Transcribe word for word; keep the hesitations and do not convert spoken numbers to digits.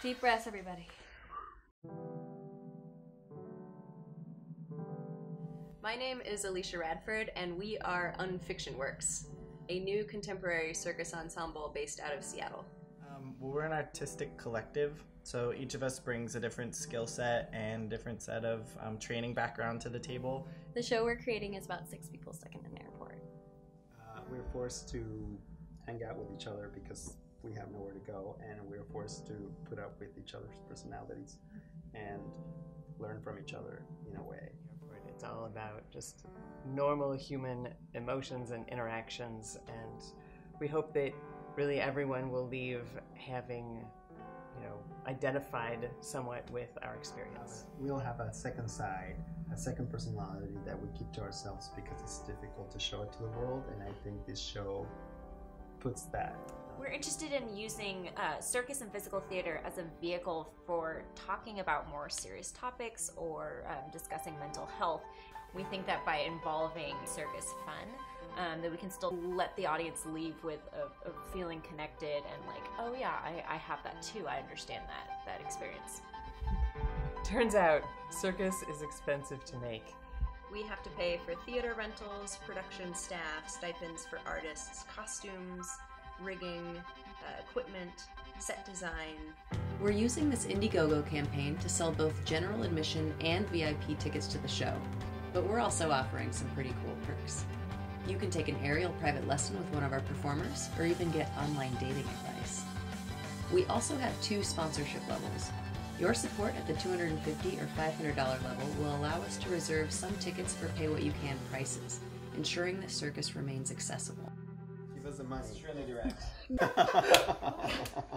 Deep breaths, everybody. My name is Alicia Radford, and we are Unfiction Works, a new contemporary circus ensemble based out of Seattle. Um, well, we're an artistic collective, so each of us brings a different skill set and different set of um, training background to the table. The show we're creating is about six people stuck in an airport. Uh, we're forced to hang out with each other because we have nowhere to go, and we're forced to put up with each other's personalities and learn from each other in a way. It's all about just normal human emotions and interactions, and we hope that really everyone will leave having, you know, identified somewhat with our experience. We'll have a second side, a second personality that we keep to ourselves because it's difficult to show it to the world, and I think this show puts that. We're interested in using uh, circus and physical theater as a vehicle for talking about more serious topics or um, discussing mental health. We think that by involving circus fun, um, that we can still let the audience leave with a, a feeling connected and like, oh yeah, I, I have that too. I understand that, that experience. Turns out, circus is expensive to make. We have to pay for theater rentals, production staff, stipends for artists, costumes, rigging, uh, equipment, set design. We're using this Indiegogo campaign to sell both general admission and V I P tickets to the show, but we're also offering some pretty cool perks. You can take an aerial private lesson with one of our performers, or even get online dating advice. We also have two sponsorship levels. Your support at the two hundred fifty dollars or five hundred dollars level will allow us to reserve some tickets for pay-what-you-can prices, ensuring that Circus remains accessible. Give us the money. It's really direct.